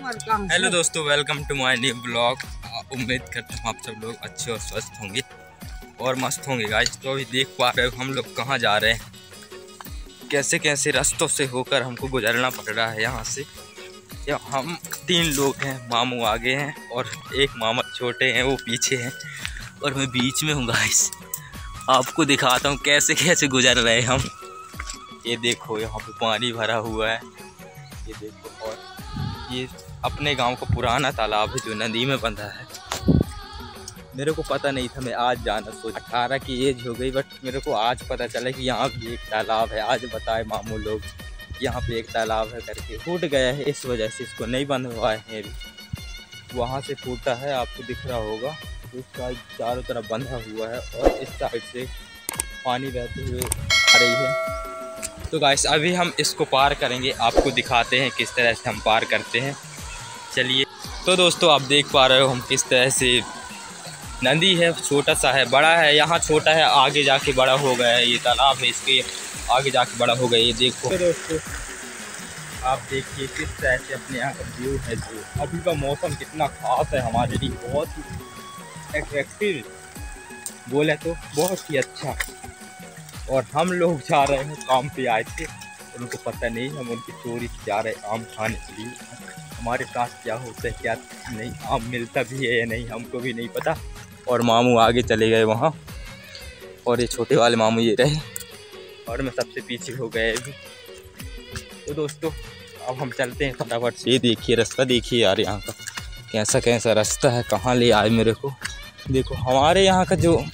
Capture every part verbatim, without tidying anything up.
Hello दोस्तों, welcome to my new blog. उम्मीद करता हूँ आप सब लोग अच्छे और स्वस्थ होंगे और मस्त होंगे गाइस। तो अभी देख पा रहे हो हम लोग कहाँ जा रहे हैं, कैसे कैसे रास्तों से होकर हमको गुजरना पड़ रहा है यहाँ से। या हम तीन लोग हैं, मामू आगे हैं और एक मामा छोटे हैं वो पीछे हैं और मैं बीच में हूँ गाइस। आपको दिखाता हूँ कैसे कैसे गुजर रहे हैं हम। ये देखो यहाँ पे पानी भरा हुआ है, ये देखो। और ये अपने गांव का पुराना तालाब है जो नदी में बंधा है। मेरे को पता नहीं था, मैं आज जाना सोच अठारह की एज हो गई, बट मेरे को आज पता चला कि यहाँ भी एक तालाब है। आज बताए मामू लोग यहाँ पे एक तालाब है करके। फूट गया है इस वजह से इसको नहीं बंधवाए हैं अभी। वहाँ से फूटा है, आपको दिख रहा होगा। तो इसका चारों तरफ बंधा हुआ है और इस साइड से पानी बहते हुए आ रही है। तो गाइस अभी हम इसको पार करेंगे, आपको दिखाते हैं किस तरह से हम पार करते हैं। चलिए। तो दोस्तों आप देख पा रहे हो हम किस तरह से, नदी है, छोटा सा है, बड़ा है। यहाँ छोटा है, आगे जाके बड़ा हो गया है। ये तालाब है, इसके आगे जाके बड़ा हो गया। ये देखो तो दोस्तों आप देखिए किस तरह से अपने यहाँ का व्यू है। जो अभी का मौसम कितना खास है हमारे लिए, बहुत ही अट्रैक्टिव बोले तो बहुत ही अच्छा। और हम लोग जा रहे हैं, काम पे आए थे, उनको पता नहीं हम उनकी चोरी से जा रहे हैं आम खाने के लिए। हमारे साथ क्या होता है क्या नहीं, आम मिलता भी है या नहीं हमको भी नहीं पता। और मामू आगे चले गए वहाँ और ये छोटे वाले मामू ये रहे और मैं सबसे पीछे हो गए अभी। तो दोस्तों अब हम चलते हैं फटाफट से। ये देखिए रास्ता देखिए यार, यहाँ का कैसा कैसा रास्ता है, कहाँ ले आए मेरे को। देखो हमारे यहाँ का जो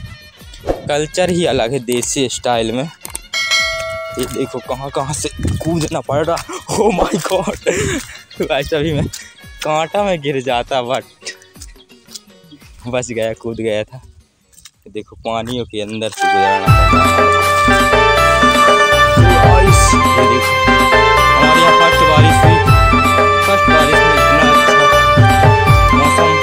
कल्चर ही अलग है, देसी स्टाइल में। ये देखो कहाँ कहाँ से कूदना पड़ रहा। ओ माय गॉड, वैसे भी मैं कांटा में गिर जाता बट बच गया, कूद गया था। देखो पानियों के अंदर से गुजरना पड़ रहा है। ये देखो हमारे यहाँ फर्स्ट बारिश हुई, फर्स्ट बारिश में इतना अच्छा मौसम।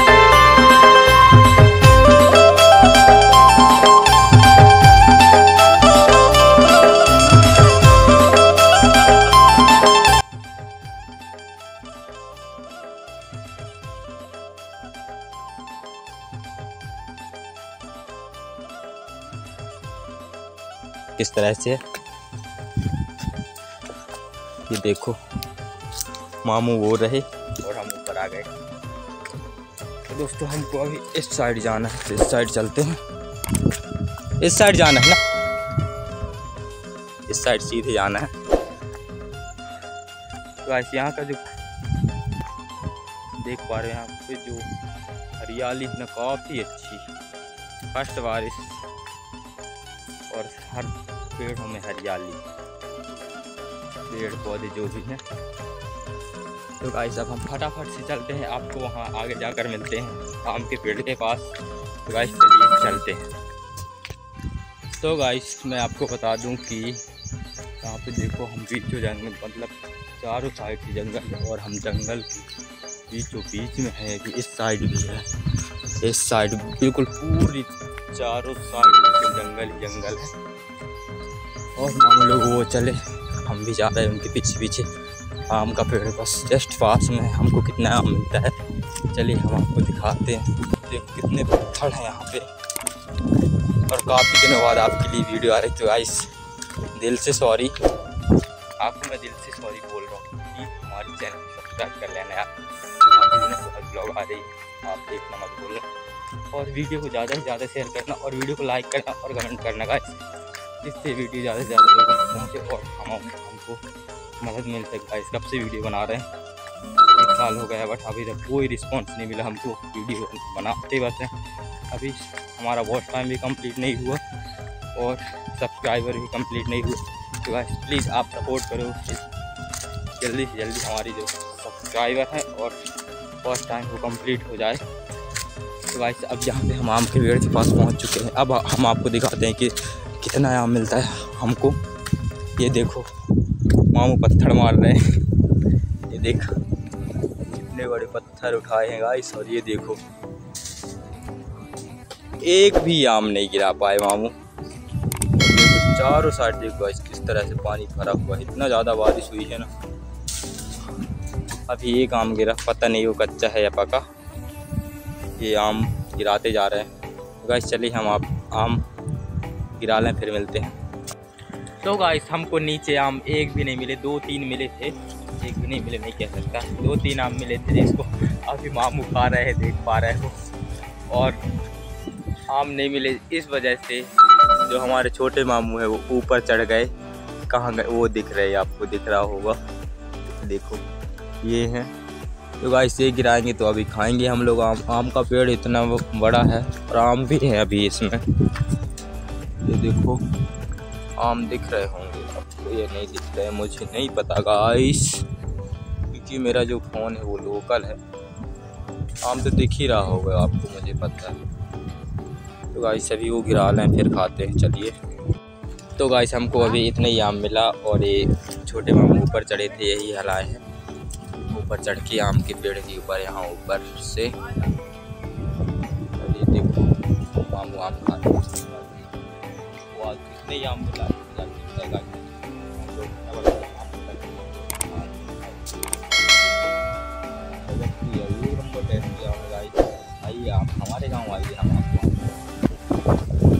किस तरह से ये देखो मामू वो रहे और हम ऊपर आ गए। तो दोस्तों हमको अभी इस साइड जाना है, तो इस साइड चलते हैं। इस साइड जाना है ना, इस साइड सीधे जाना है। तो ऐसे यहाँ का जो देख पा रहे हैं यहाँ पे जो हरियाली है ना, काफ़ी अच्छी। फर्स्ट बारिश और हर पेड़ों में हरियाली, पेड़ पौधे जो भी हैं। तो गाइस अब हम फटाफट से चलते हैं, आपको वहाँ आगे जाकर मिलते हैं आम के पेड़ के पास। तो गाइस चलिए चलते हैं। तो गाइस मैं आपको बता दूं कि यहाँ पे देखो हम बीचों जंगल, मतलब चारों साइड से जंगल है और हम जंगल के बीचों बीच में है। कि इस साइड भी है, इस साइड बिल्कुल पूरी चारों साइड जंगल ही जंगल है। और हम लोग वो चले, हम भी जा रहे हैं उनके पीछे पीछे। आम का पेड़ बस जस्ट पास में, हमको कितना आम मिलता है चलिए हम आपको दिखाते हैं। देखो कितने पत्थर हैं यहाँ पे और काफ़ी दिनों बाद आपके लिए वीडियो आ रही। तो गाइस दिल से सॉरी, आपको मैं दिल से सॉरी बोल रहा हूँ कि हमारे चैनल को सब्सक्राइब कर लेना यार। आपके दिनों बहुत ब्लॉग आ रही है, आप देखना मत भूलना। और वीडियो को ज़्यादा से ज़्यादा शेयर करना और वीडियो को लाइक करना और कमेंट करना गाइस, जिससे वीडियो ज़्यादा से ज़्यादा लोगों तक पहुँचे और हम हमको मदद मिल सके। गाइस कब से वीडियो बना रहे हैं, एक साल हो गया बट अभी तक कोई रिस्पांस नहीं मिला हमको। वीडियो बनाते बस हैं, अभी हमारा वॉच टाइम भी कंप्लीट नहीं हुआ और सब्सक्राइबर भी कंप्लीट नहीं हुआ। तो गाइस प्लीज़ आप सपोर्ट करो, जल्दी से जल्दी हमारी जो सब्सक्राइबर हैं और फर्स्ट टाइम वो कंप्लीट हो जाए। तो गाइस अब यहाँ पे हम आम के पेड़ के पास पहुँच चुके हैं। अब हम आपको दिखाते हैं कि कितना आम मिलता है हमको। ये देखो मामू पत्थर मार रहे हैं, ये देखो कितने बड़े पत्थर उठाए हैं गाइस। और ये देखो एक भी आम नहीं गिरा पाए मामू। देखो चारों साइड देखो गाइस किस तरह से पानी भरा हुआ है, इतना ज़्यादा बारिश हुई है ना। अभी एक आम गिरा, पता नहीं वो कच्चा है या पका। ये आम गिराते जा रहे हैं। गाइस चलिए हम आप आम गिरा लें, फिर मिलते हैं। तो गाइस हमको नीचे आम एक भी नहीं मिले, दो तीन मिले थे, एक भी नहीं मिले नहीं कह सकता, दो तीन आम मिले थे जिसको अभी मामू खा रहे हैं, देख पा रहे हो। और आम नहीं मिले इस वजह से जो हमारे छोटे मामू है वो ऊपर चढ़ गए। कहाँ गए वो दिख रहे हैं, आपको दिख रहा होगा, देखो ये है। तो गाइस ये गिराएंगे तो अभी खाएंगे हम लोग आम। आम का पेड़ इतना बड़ा है और आम भी है अभी इसमें, ये देखो आम दिख रहे होंगे आपको, ये नहीं दिख रहे मुझे नहीं पता गाइस, क्योंकि मेरा जो फ़ोन है वो लोकल है। आम तो दिख ही रहा होगा आपको, मुझे पता है। तो गाइस अभी वो गिरा लें फिर खाते हैं, चलिए। तो गाइस हमको अभी इतना ही आम मिला और ये छोटे मामू ऊपर चढ़े थे, यही हलाए हैं ऊपर चढ़ के आम के पेड़ के ऊपर, यहाँ ऊपर से। ये देखो मामू आम खा रहे हैं, वो कितने ही आम मिला आइए आप हमारे गाँव आइए, हम आपको